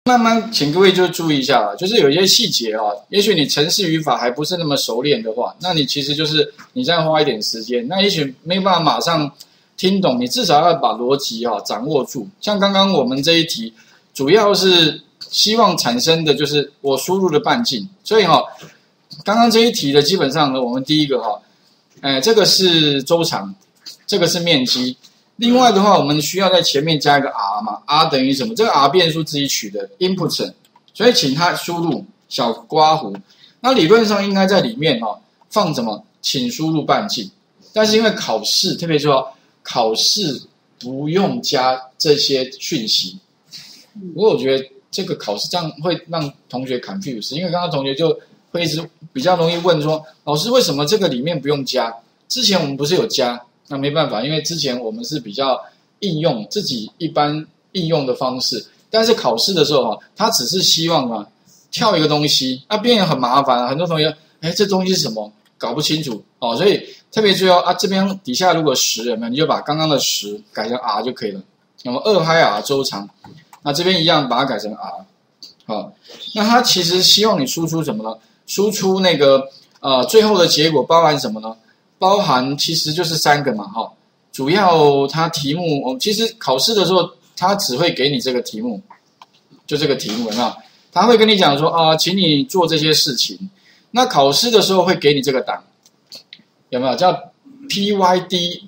慢慢，请各位就注意一下，就是有一些细节啊，也许你程式语法还不是那么熟练的话，那你其实就是你再花一点时间，那也许没有办法马上听懂，你至少要把逻辑掌握住。像刚刚我们这一题，主要是希望产生的就是我输入的半径，所以刚刚这一题的基本上呢，我们第一个这个是周长，这个是面积。另外的话，我们需要在前面加一个 r 嘛 ，r 等于什么？这个 r 变数自己取的 input， 所以请他输入小刮弧。那理论上应该在里面放什么？请输入半径。但是因为考试，特别说考试不用加这些讯息。不过我觉得这个考试这样会让同学 confuse， 因为刚刚同学就会一直比较容易问说，老师为什么这个里面不用加？之前我们不是有加？那没办法，因为之前我们是比较应用自己一般应用的方式，但是考试的时候他只是希望跳一个东西，那变得很麻烦很多同学这东西是什么搞不清楚所以特别注意这边底下如果10有没有，你就把刚刚的10改成 r 就可以了。那么2πr 周长，那这边一样把它改成 r。那它其实希望你输出什么呢？输出那个最后的结果包含什么呢？包含其实就是3个嘛主要它题目其实考试的时候它只会给你这个题目，就这个题目有没有？他会跟你讲说请你做这些事情。那考试的时候会给你这个档，有没有叫 PYD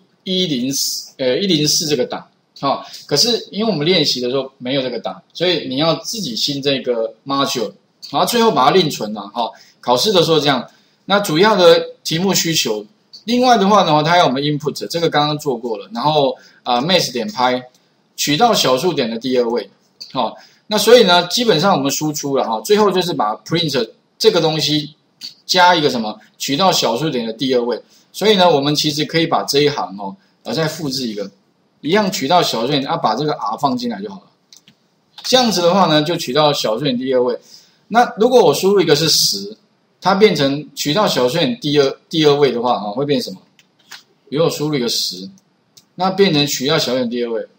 104这个档可是因为我们练习的时候没有这个档，所以你要自己新这个 module， 然后最后把它另存考试的时候这样。那主要的题目需求。另外的话呢，它要我们 input， 这个刚刚做过了，然后max 点 π 取到小数点的第2位，那所以呢，基本上我们输出了最后就是把 print 这个东西加一个什么，取到小数点的第2位，所以呢，我们其实可以把这一行再复制一个，一样取到小数点，把这个 r 放进来就好了。这样子的话呢，就取到小数点第2位。那如果我输入一个是10。它变成取到小数点第二位的话会变成什么？比如我输入一个10，那变成取到小数点第2位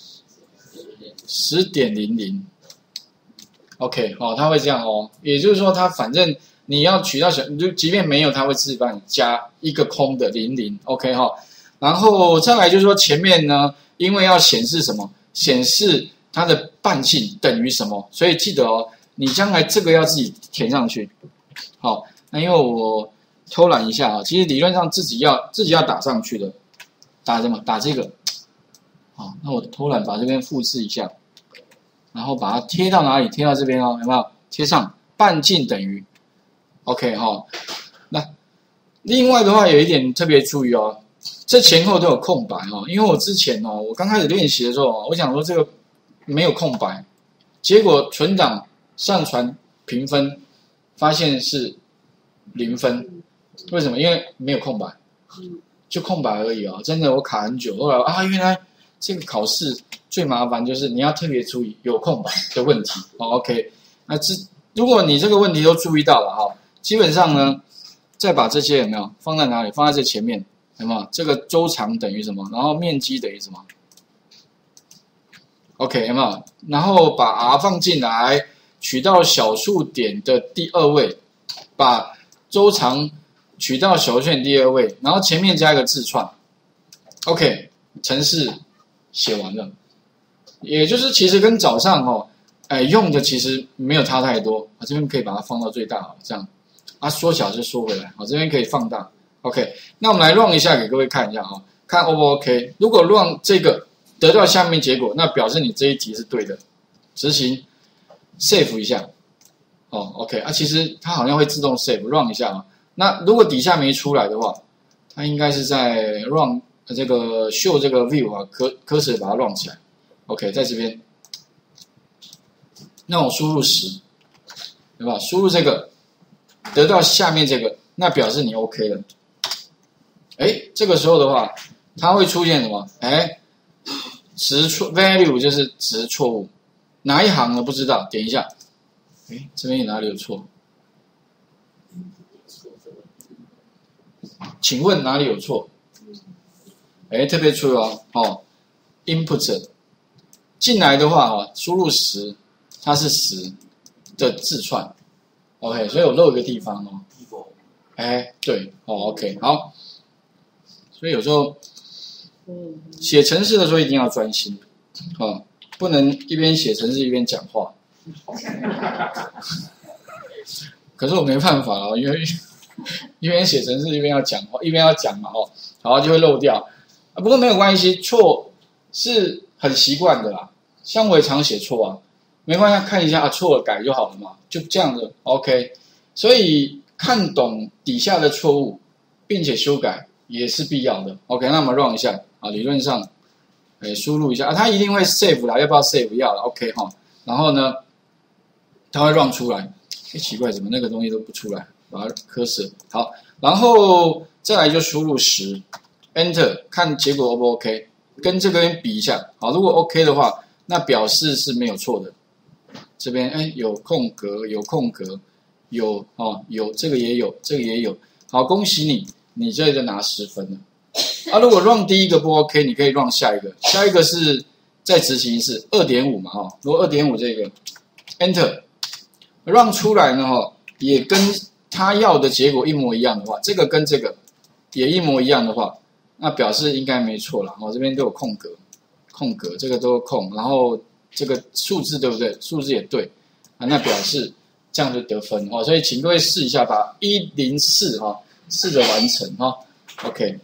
10.00。OK， 它会这样也就是说，它反正你要取到就即便没有，它会自己帮你加一个空的00。OK 然后再来就是说前面呢，因为要显示什么？显示它的半径等于什么？所以记得你将来这个要自己填上去。那因为我偷懒一下其实理论上自己要打上去的，打什么？打这个。那我偷懒把这边复制一下，然后把它贴到哪里？贴到这边有没有？贴上半径等于 OK 那另外的话有一点特别注意这前后都有空白因为我之前我刚开始练习的时候我想说这个没有空白，结果存档上传评分。发现是0分，为什么？因为没有空白，就空白而已真的我卡很久，后来原来这个考试最麻烦就是你要特别注意有空白的问题OK， 那如果你这个问题都注意到了基本上呢，再把这些有没有放在哪里？放在这前面有没有？这个周长等于什么？然后面积等于什么 ？OK 有没有？然后把 r 放进来。取到小数点的第2位，把周长取到小数点第2位，然后前面加一个字串 ，OK， 程式写完了，也就是其实跟早上用的其实没有差太多这边可以把它放到最大这样缩小就缩回来这边可以放大 ，OK， 那我们来 run 一下给各位看一下看 O 不 OK？ 如果 run 这个得到下面结果，那表示你这一题是对的，执行。save 一下，OK 其实它好像会自动 save run 一下那如果底下没出来的话，它应该是在 run 这个 show 这个 view cursor把它 run 起来 ，OK 在这边，那我输入10，对吧？输入这个得到下面这个，那表示你 OK 了。这个时候的话，它会出现什么？值错 value 就是值错误。哪一行呢？不知道，点一下。这边哪里有错？请问哪里有错？特别注意input 进来的话输入10， 它是10的字串 ，OK， 所以我漏一个地方哦。哎，对，哦 ，OK， 好。所以有时候写程式的时候一定要专心，哦，不能一边写程式一边讲话。可是我没办法哦，因为一边写程式一边要讲话，一边要讲嘛，哦，然后就会漏掉。不过没有关系，错是很习惯的啦。像我也常写错啊，没关系，看一下啊，错了改就好了嘛，就这样子 ，OK。所以看懂底下的错误，并且修改也是必要的。OK， 那我们 run 一下啊，理论上，输入一下啊，它一定会 save 啦，要不要 save 要了 ，OK 哈。然后呢，它会 run 出来。奇怪，怎么那个东西都不出来？把它磕死。好，然后再来就输入10 ，Enter， 看结果 O 不 OK， 跟这边比一下。好，如果 OK 的话，那表示是没有错的。这边有空格，有空格，有这个也有，这个也有。好，恭喜你，你这就拿10分了。啊，如果 run 第一个不 OK， 你可以 run 下一个，下一个是再执行一次 2.5 嘛，哈。如果 2.5 这个 Enter。run 出来呢，也跟他要的结果一模一样的话，这个跟这个也一模一样的话，那表示应该没错了。这边都有空格，空格这个都空，然后这个数字对不对？数字也对啊，那表示这样就得分所以请各位试一下，把104试着完成OK。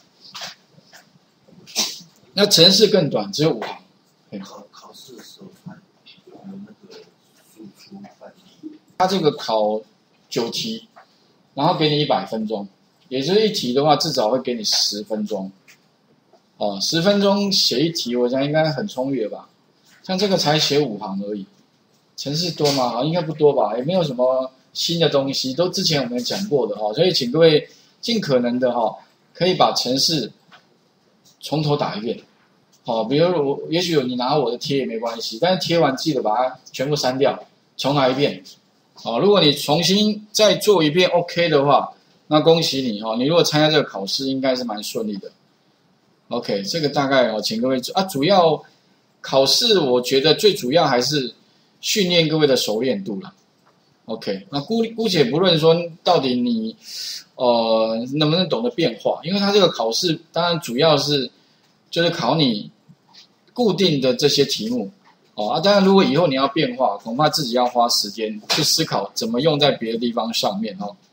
那程式更短，只有5行。 考试的时候有那个输出范例。 他这个考9题，然后给你100分钟，也就是一题的话，至少会给你10分钟。10分钟写一题，我想应该很充裕了吧？像这个才写5行而已，程式多吗？应该不多吧？也没有什么新的东西，都之前我们讲过的所以请各位尽可能的可以把程式从头打一遍。比如也许你拿我的贴也没关系，但是贴完记得把它全部删掉，重来一遍。如果你重新再做一遍 OK 的话，那恭喜你你如果参加这个考试，应该是蛮顺利的。OK， 这个大概请各位主要考试我觉得最主要还是训练各位的熟练度啦。OK， 那姑且不论说到底你能不能懂得变化，因为它这个考试当然主要是就是考你固定的这些题目当然如果以后你要变化，恐怕自己要花时间去思考怎么用在别的地方上面